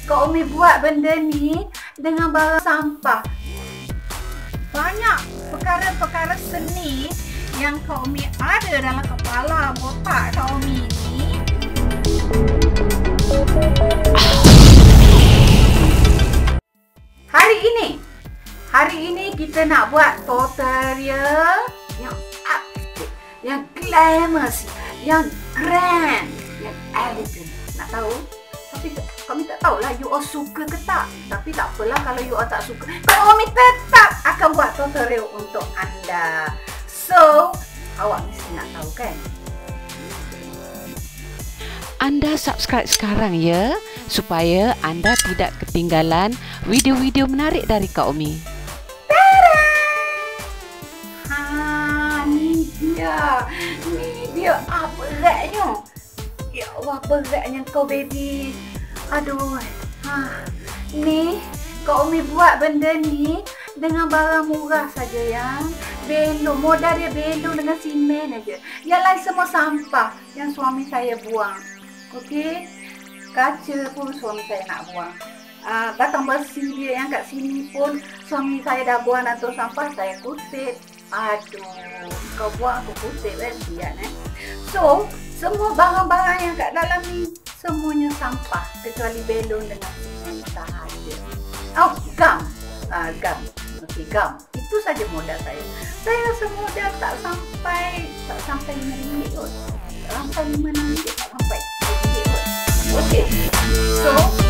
Kak Umi buat benda ni dengan barang sampah. Banyak perkara-perkara seni yang Kak Umi ada dalam kepala otak Kak Umi ni. Hari ini kita nak buat tutorial yang update, yang glamorous, yang grand, yang elegant. Nak tahu? Tapi kami tak tahulah you all suka ke tak. Tapi tak apalah kalau you all tak suka. Kami tetap akan buat tutorial untuk anda. So, awak mesti nak tahu kan? Anda subscribe sekarang ya, supaya anda tidak ketinggalan video-video menarik dari Kak Umi. Ni dia beratnya. Ya Allah, beratnya kau baby. Aduh. Ni Kak Umi buat benda ni dengan barang murah saja yang belon. Modal dia belon dengan simen aja. Yang lain semua sampah yang suami saya buang. Okey. Kaca pun suami saya nak buang. Batang besi dia yang kat sini pun suami saya dah buang atau sampah, saya kutip. Aduh, kau buang aku kutip kan, sian So, semua barang-barang yang kat dalam ni semuanya sampah kecuali belon dengan simen sahaja. Oh, gam. Gam. Okey, gam. Itu saja modal saya. Saya rasa modal tak sampai RM5 kot. Tak sampai RM5, tak sampai RM5 kot. Okey. So,